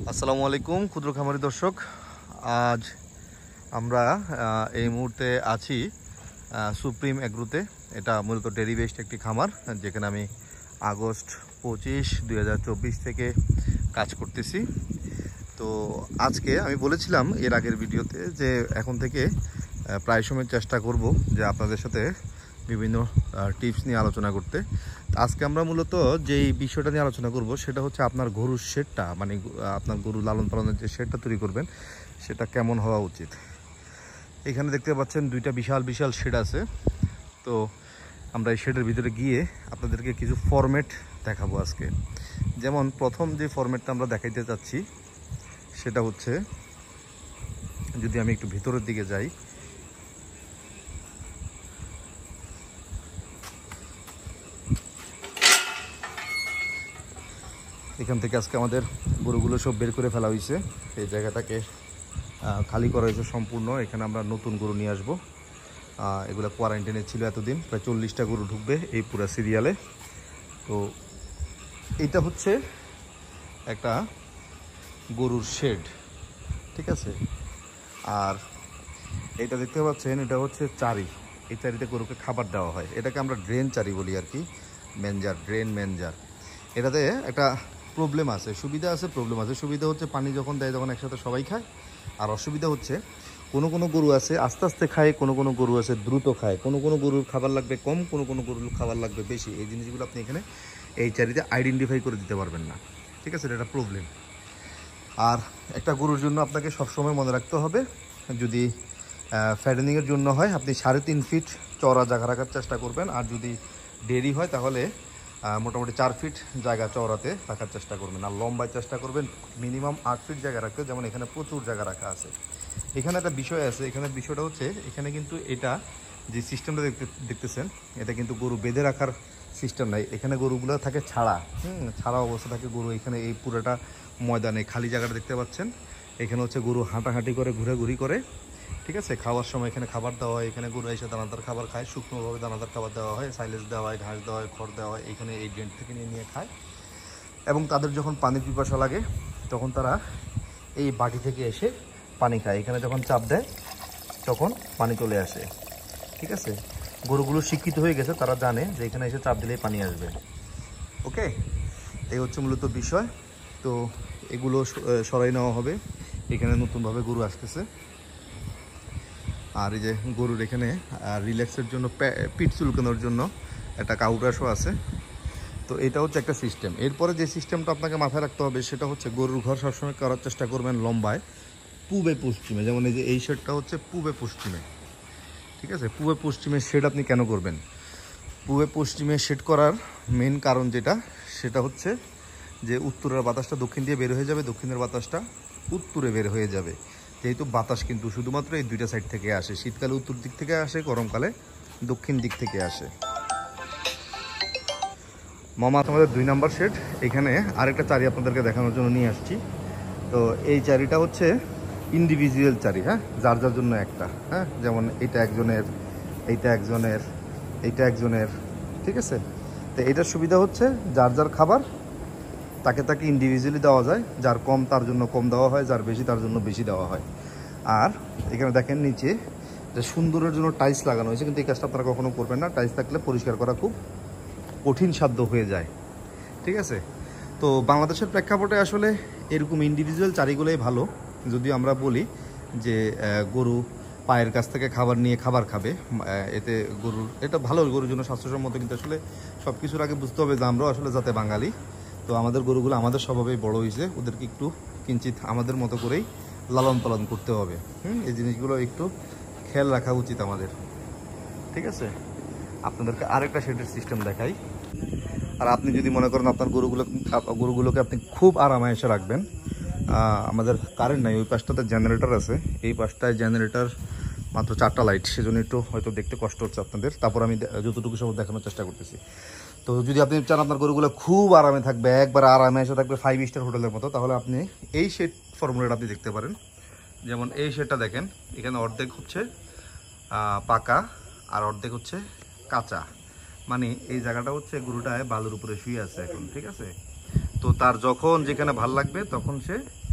আসসালামু আলাইকুম ক্ষুদ্র খামারি দর্শক। আজ আমরা এই মুহূর্তে আছি সুপ্রিম এগ্রোতে। এটা মূলত ডেয়ারি বেসড একটি খামার, যেখানে আমি আগস্ট 25, 2024 থেকে কাজ করতেছি। তো আজকে আমি বলেছিলাম এর আগের ভিডিওতে যে এখন থেকে প্রায় সময় চেষ্টা করব যে আপনাদের সাথে বিভিন্ন টিপস নিয়ে আলোচনা করতে। আজকে আমরা মূলত যেই বিষয়টা নিয়ে আলোচনা করব সেটা হচ্ছে আপনার গরুর শেডটা, মানে আপনার গরু লালন পালনের যে শেডটা তৈরি করবেন সেটা কেমন হওয়া উচিত। এখানে দেখতে পাচ্ছেন দুইটা বিশাল বিশাল শেড আছে। তো আমরা এই শেডের ভিতরে গিয়ে আপনাদেরকে কিছু ফরম্যাট দেখাবো আজকে। যেমন প্রথম যে ফরম্যাটটা আমরা দেখাইতে চাচ্ছি সেটা হচ্ছে, যদি আমি একটু ভিতরের দিকে যাই, এখান থেকে আজকে আমাদের গরুগুলো সব বের করে ফেলা হয়েছে। এই জায়গাটাকে খালি করা হয়েছে সম্পূর্ণ। এখানে আমরা নতুন গরু নিয়ে আসবো। এগুলো কোয়ারেন্টাইনে ছিল এতদিন, প্রায় 40টা গরু ঢুকবে এই পুরো সিরিয়ালে। তো এইটা হচ্ছে একটা গরুর শেড, ঠিক আছে। আর এটা দেখতে পাচ্ছেন, এটা হচ্ছে চারি। এই চারিতে গরুকে খাবার দেওয়া হয়, এটাকে আমরা ড্রেন চারি বলি আর কি, ম্যানজার, ড্রেন ম্যানজার। এটাতে একটা প্রবলেম আছে, সুবিধা আছে, প্রবলেম আছে। সুবিধা হচ্ছে পানি যখন দেয় তখন একসাথে সবাই খায়। আর অসুবিধা হচ্ছে কোনো কোনো গরু আছে আস্তে আস্তে খায়, কোনো কোনো গরু আছে দ্রুত খায়, কোনো কোনো গরুর খাবার লাগবে কম, কোনো কোনো গরুর খাবার লাগবে বেশি। এই জিনিসগুলো আপনি এখানে এই চারিতে আইডেন্টিফাই করে দিতে পারবেন না, ঠিক আছে। এটা প্রবলেম। আর একটা গরুর জন্য আপনাকে সবসময় মনে রাখতে হবে, যদি ফ্যাটেনিংয়ের জন্য হয় আপনি 3.5 ফিট চওড়া জায়গা রাখার চেষ্টা করবেন। আর যদি ডেয়ারি হয় তাহলে মোটামুটি 4 ফিট জায়গা চওড়াতে রাখার চেষ্টা করবেন। আর লম্বায় চেষ্টা করবেন মিনিমাম 8 ফিট জায়গা রাখতে। যেমন এখানে প্রচুর জায়গা রাখা আছে। এখানে একটা বিষয় আছে, এখানে বিষয়টা হচ্ছে এখানে কিন্তু এটা যে সিস্টেমটা দেখতেছেন, এটা কিন্তু গরু বেঁধে রাখার সিস্টেম নাই। এখানে গরুগুলো থাকে ছাড়া, ছাড়া অবস্থা থাকে গরু। এখানে এই পুরোটা ময়দানে খালি জায়গাটা দেখতে পাচ্ছেন, এখানে হচ্ছে গরু হাঁটাহাঁটি করে, ঘুরাঘুরি করে, ঠিক আছে। খাওয়ার সময় এখানে খাবার দেওয়া হয়। এখানে গরু এসে দানাদার খাবার খায়, শুকনোভাবে দানাদার খাবার দেওয়া হয়, সাইলেজ দেওয়া হয়, ঘাস দেওয়া হয়, খড় দেওয়া হয়। এখানে এই ড্রেন থেকে নিয়ে নিয়ে খায়। এবং তাদের যখন পানির পিপাসা লাগে তখন তারা এই বাটি থেকে এসে পানি খায়। এখানে যখন চাপ দেয় তখন পানি চলে আসে, ঠিক আছে। গরুগুলো শিক্ষিত হয়ে গেছে, তারা জানে যে এখানে এসে চাপ দিলেই পানি আসবে। ওকে, এই হচ্ছে মূলত বিষয়। তো এগুলো সরাই নেওয়া হবে। এখানে নতুনভাবে গরু আসতেছে। আর এই যে গরুর এখানে রিল্যাক্সের জন্য, পিঠ চুলকানোর জন্য একটা কাউরাসও আছে। তো এটা হচ্ছে একটা সিস্টেম। এরপরে যে সিস্টেমটা আপনাকে মাথায় রাখতে হবে সেটা হচ্ছে, গরুর ঘর সবসময় করার চেষ্টা করবেন লম্বায় পূবে পশ্চিমে। যেমন এই যে এই শেডটা হচ্ছে পূবে পশ্চিমে, ঠিক আছে। পূবে পশ্চিমে শেড আপনি কেন করবেন? পূবে পশ্চিমে শেড করার মেন কারণ যেটা, সেটা হচ্ছে যে উত্তরের বাতাসটা দক্ষিণ দিয়ে বের হয়ে যাবে, দক্ষিণের বাতাসটা উত্তরে বের হয়ে যাবে। যেহেতু বাতাস কিন্তু শুধুমাত্র এই দুইটা সাইড থেকে আসে, শীতকালে উত্তর দিক থেকে আসে, গরমকালে দক্ষিণ দিক থেকে আসে। মামা আমাদের 2 নম্বর শেড। এখানে আরেকটা চারি আপনাদেরকে দেখানোর জন্য নিয়ে আসছি। তো এই চারিটা হচ্ছে ইন্ডিভিজুয়াল চারি, হ্যাঁ, যার যার জন্য একটা, হ্যাঁ। যেমন এটা একজনের, এইটা একজনের, এইটা একজনের, ঠিক আছে। তো এটার সুবিধা হচ্ছে যার যার খাবার তাকে তাকে ইন্ডিভিজুয়ালি দেওয়া যায়। যার কম তার জন্য কম দেওয়া হয়, যার বেশি তার জন্য বেশি দেওয়া হয়। আর এখানে দেখেন নিচে যে সুন্দরের জন্য টাইলস লাগানো হয়েছে, কিন্তু এই কাজটা আপনারা কখনো করবেন না। টাইলস থাকলে পরিষ্কার করা খুব কঠিন সাধ্য হয়ে যায়, ঠিক আছে। তো বাংলাদেশের প্রেক্ষাপটে আসলে এরকম ইন্ডিভিজুয়াল চারিগুলোই ভালো। যদিও আমরা বলি যে গরু পায়ের কাছ থেকে খাবার নিয়ে খাবার খাবে, এতে গরুর এটা ভালো, গরুর জন্য স্বাস্থ্যসম্মত। কিন্তু আসলে সব কিছুর আগে বুঝতে হবে যে আমরাও আসলে যাতে বাঙালি, তো আমাদের গরুগুলো আমাদের স্বভাবেই বড় হয়েছে, ওদেরকে একটু কিঞ্চিত আমাদের মতো করেই লালন পালন করতে হবে। এই জিনিসগুলো একটু খেয়াল রাখা উচিত আমাদের, ঠিক আছে। আপনাদেরকে আরেকটা শেডের সিস্টেম দেখাই। আর আপনি যদি মনে করেন আপনার গরুগুলোকে আপনি খুব আরামায়েশে রাখবেন, আমাদের কারেন্ট নাই, ওই পাশটাতে জেনারেটর আছে, এই পাশটায় জেনারেটর মাত্র 4টা লাইট, সেজন্য একটু হয়তো দেখতে কষ্ট হচ্ছে আপনাদের। তারপর আমি যতটুকু সব দেখানোর চেষ্টা করতেছি। তো যদি আপনি চান আপনার গরুগুলো খুব আরামে থাকবে, একবার আরামে এসে থাকবে 5 স্টার হোটেলের মতো, তাহলে আপনি এই শেড ফর্মুলাটা আপনি দেখতে পারেন। যেমন এই শেডটা দেখেন, এখানে অর্ধেক হচ্ছে পাকা আর অর্ধেক হচ্ছে কাঁচা। মানে এই জায়গাটা হচ্ছে গরুটায় বালুর উপরে শুয়ে আছে এখন, ঠিক আছে। তো তার যখন যেখানে ভাল লাগবে তখন সে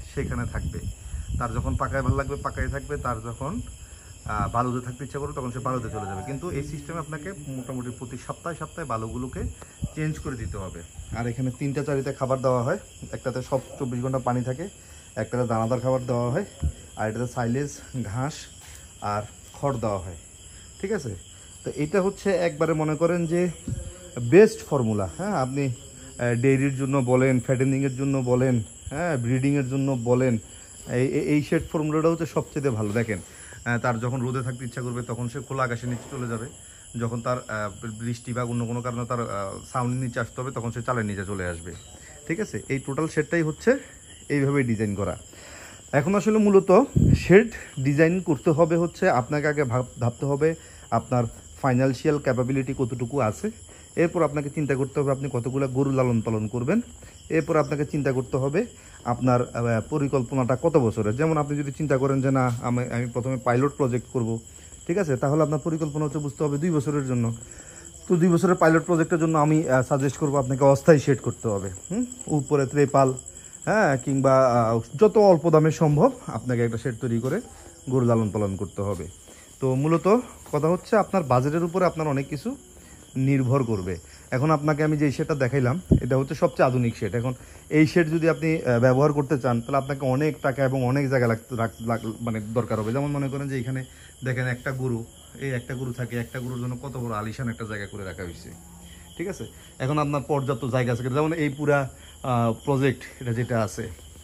সেখানে থাকবে। তার যখন পাকায় ভালো লাগবে পাকায় থাকবে, তার যখন বালুতে থাকতে ইচ্ছা করবে তখন সে বালুতে চলে যাবে। কিন্তু এই সিস্টেমে আপনাকে মোটামুটি প্রতি সপ্তাহে সপ্তাহে বালুগুলোকে চেঞ্জ করে দিতে হবে। আর এখানে 3টা চারিতে খাবার দেওয়া হয়, একটাতে সব 24 ঘন্টা পানি থাকে, একটাতে দানাদার খাবার দেওয়া হয়, আর এটাতে সাইলেজ, ঘাস আর খড় দেওয়া হয়। ঠিক আছে, তো এটা হচ্ছে একবারে মনে করেন যে বেস্ট ফর্মুলা। হ্যাঁ, আপনি ডেইরির জন্য বলেন, ফ্যাটেনিংয়ের জন্য বলেন, হ্যাঁ ব্রিডিংয়ের জন্য বলেন, এই শেড ফর্মুলাটা হচ্ছে সবচেয়ে ভালো। দেখেন, তার যখন রোদে থাকতে ইচ্ছা করবে তখন সে খোলা আকাশের নিচে চলে যাবে, যখন তার বৃষ্টি বা অন্য কোনো কারণে তার সাউন্ডের নিচে আসতে হবে তখন সে চালের নিচে চলে আসবে। ঠিক আছে, এই টোটাল শেডটাই হচ্ছে এইভাবেই ডিজাইন করা। এখন আসলে মূলত শেড ডিজাইন করতে হবে হচ্ছে আপনাকে আগে ভাবতে হবে আপনার ফাইন্যান্সিয়াল ক্যাপাবিলিটি কতটুকু আছে, এরপর আপনাকে চিন্তা করতে হবে আপনি কতগুলো গরু লালন পালন করবেন, এরপর আপনাকে চিন্তা করতে হবে আপনার পরিকল্পনাটা কত বছরের। যেমন আপনি যদি চিন্তা করেন যে না আমি প্রথমে পাইলট প্রজেক্ট করব, ঠিক আছে, তাহলে আপনার পরিকল্পনা হচ্ছে বুঝতে হবে 2 বছরের জন্য। তো 2 বছরের পাইলট প্রজেক্টের জন্য আমি সাজেস্ট করবো আপনাকে অস্থায়ী শেড করতে হবে, উপরে ত্রেপাল, হ্যাঁ, কিংবা যত অল্প দামে সম্ভব আপনাকে একটা শেড তৈরি করে গরু লালন পালন করতে হবে। তো মূলত কথা হচ্ছে আপনার বাজেটের উপরে আপনার অনেক কিছু নির্ভর করবে। এখন আপনাকে আমি যে শেডটা দেখাইলাম এটা হচ্ছে সবচেয়ে আধুনিক শেড। এখন এই শেড যদি আপনি ব্যবহার করতে চান তাহলে আপনাকে অনেক টাকা এবং অনেক জায়গা মানে দরকার হবে। যেমন মনে করেন যে এখানে দেখেন একটা গরু, এই একটা গরু থাকে, একটা গরুর জন্য কত বড় আলিশান একটা জায়গা করে রাখা হয়েছে। ঠিক আছে, এখন আপনার পর্যাপ্ত জায়গা আছে, যেমন এই পুরা প্রজেক্ট এটা যেটা আছে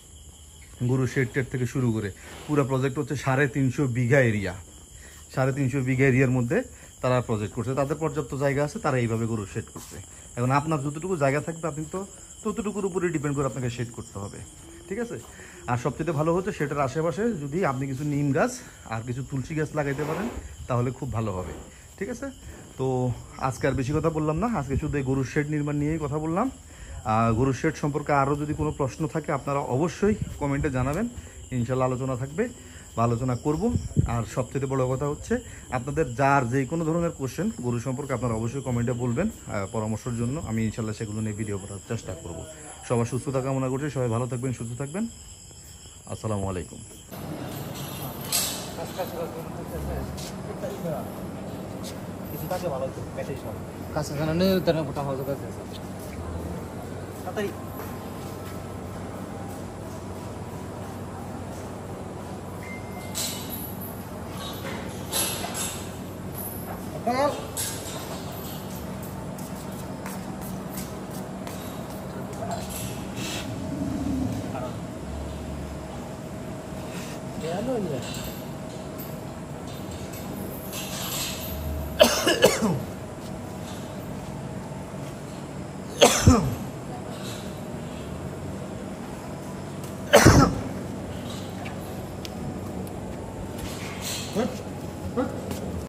গরু শেড টেড থেকে শুরু করে পুরো প্রজেক্ট হচ্ছে 350 বিঘা এরিয়া। 350 বিঘা এরিয়ার মধ্যে তারা প্রজেক্ট করছে, তাদের পর্যাপ্ত জায়গা আছে, তারা এইভাবে গরু শেড করছে। এখন আপনার যতটুকু জায়গা থাকবে আপনি তো ততটুকুর উপরে ডিপেন্ড করে আপনাকে শেড করতে হবে। ঠিক আছে, আর সবচেয়ে ভালো হচ্ছে সেটার আশেপাশে যদি আপনি কিছু নিম গাছ আর কিছু তুলসী গাছ লাগাইতে পারেন তাহলে খুব ভালো হবে। ঠিক আছে, তো আজকে আর বেশি কথা বললাম না, আজকে শুধু এই গরুর শেড নির্মাণ নিয়েই কথা বললাম। গরুর শেড সম্পর্কে আরও যদি কোনো প্রশ্ন থাকে আপনারা অবশ্যই কমেন্টে জানাবেন, ইনশাল্লাহ আলোচনা থাকবে বা আলোচনা করব। আর সবচেয়ে বড় কথা হচ্ছে আপনাদের যার যে কোনো ধরনের কোশ্চেন গরু সম্পর্কে আপনারা অবশ্যই কমেন্টে বলবেন পরামর্শের জন্য, আমি ইনশাল্লাহ সেগুলো নিয়ে ভিডিও করার চেষ্টা করব। সবার সুস্থতা কামনা করছি, সবাই ভালো থাকবেন, সুস্থ থাকবেন। আসসালামু আলাইকুম।